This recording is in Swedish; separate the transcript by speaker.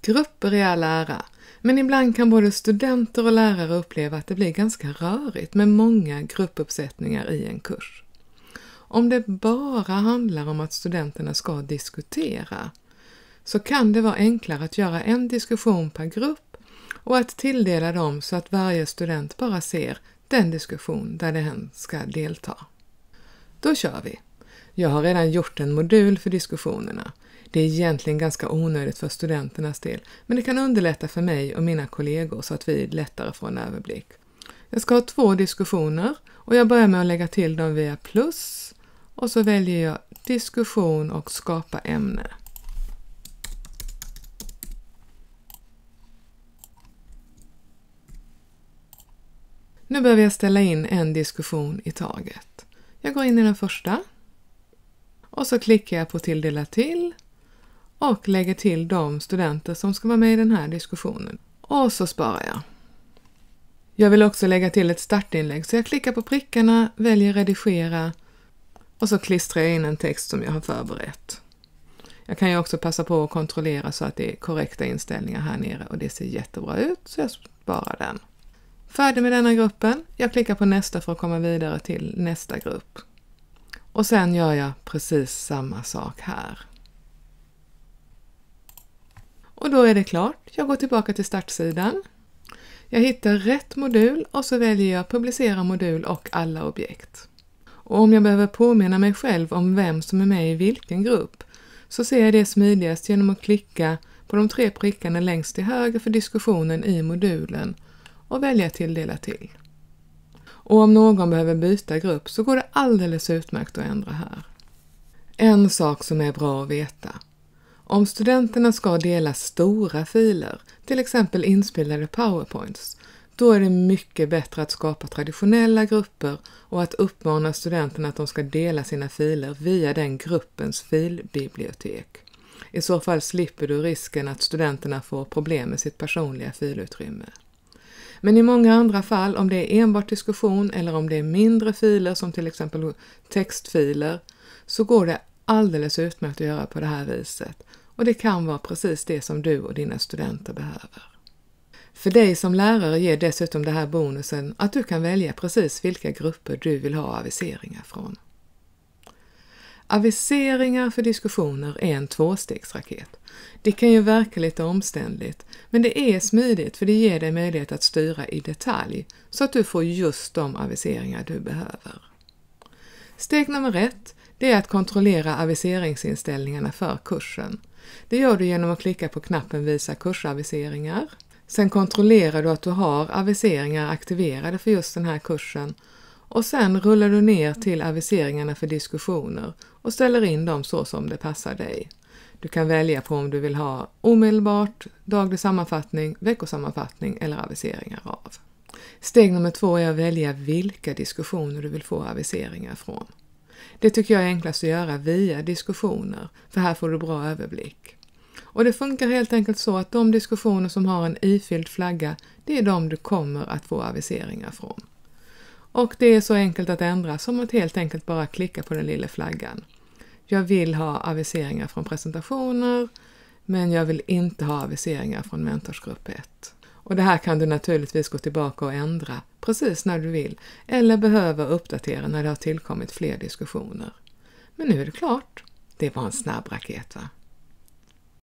Speaker 1: Grupper i all ära, men ibland kan både studenter och lärare uppleva att det blir ganska rörigt med många gruppuppsättningar i en kurs. Om det bara handlar om att studenterna ska diskutera så kan det vara enklare att göra en diskussion per grupp och att tilldela dem så att varje student bara ser den diskussion där den ska delta. Då kör vi. Jag har redan gjort en modul för diskussionerna. Det är egentligen ganska onödigt för studenternas del, men det kan underlätta för mig och mina kollegor så att vi lättare får en överblick. Jag ska ha 2 diskussioner och jag börjar med att lägga till dem via plus och så väljer jag diskussion och skapa ämne. Nu behöver jag ställa in en diskussion i taget. Jag går in i den första och så klickar jag på tilldela till och lägger till de studenter som ska vara med i den här diskussionen. Och så sparar jag. Jag vill också lägga till ett startinlägg så jag klickar på prickarna, väljer redigera och så klistrar jag in en text som jag har förberett. Jag kan ju också passa på att kontrollera så att det är korrekta inställningar här nere och det ser jättebra ut så jag sparar den. Färdig med denna gruppen, jag klickar på nästa för att komma vidare till nästa grupp. Och sen gör jag precis samma sak här. Och då är det klart, jag går tillbaka till startsidan. Jag hittar rätt modul och så väljer jag publicera modul och alla objekt. Och om jag behöver påminna mig själv om vem som är med i vilken grupp så ser jag det smidigast genom att klicka på de 3 prickarna längst till höger för diskussionen i modulen och välja tilldela till. Och om någon behöver byta grupp så går det alldeles utmärkt att ändra här. En sak som är bra att veta. Om studenterna ska dela stora filer, till exempel inspelade PowerPoints, då är det mycket bättre att skapa traditionella grupper och att uppmana studenterna att de ska dela sina filer via den gruppens filbibliotek. I så fall slipper du risken att studenterna får problem med sitt personliga filutrymme. Men i många andra fall, om det är enbart diskussion eller om det är mindre filer som till exempel textfiler, så går det alldeles utmärkt att göra på det här viset. Och det kan vara precis det som du och dina studenter behöver. För dig som lärare ger dessutom det här bonusen att du kan välja precis vilka grupper du vill ha aviseringar från. Aviseringar för diskussioner är en 2-stegsraket. Det kan ju verka lite omständligt, men det är smidigt för det ger dig möjlighet att styra i detalj så att du får just de aviseringar du behöver. Steg nummer 1, det är att kontrollera aviseringsinställningarna för kursen. Det gör du genom att klicka på knappen Visa kursaviseringar. Sen kontrollerar du att du har aviseringar aktiverade för just den här kursen och sen rullar du ner till aviseringarna för diskussioner och ställer in dem så som det passar dig. Du kan välja på om du vill ha omedelbart, daglig sammanfattning, veckosammanfattning eller aviseringar av. Steg nummer 2 är att välja vilka diskussioner du vill få aviseringar från. Det tycker jag är enklast att göra via diskussioner, för här får du bra överblick. Och det funkar helt enkelt så att de diskussioner som har en ifylld flagga, det är de du kommer att få aviseringar från. Och det är så enkelt att ändra som att helt enkelt bara klicka på den lilla flaggan. Jag vill ha aviseringar från presentationer, men jag vill inte ha aviseringar från mentorsgrupp 1. Och det här kan du naturligtvis gå tillbaka och ändra precis när du vill eller behöver uppdatera när det har tillkommit fler diskussioner. Men nu är det klart. Det var en snabb raket, va?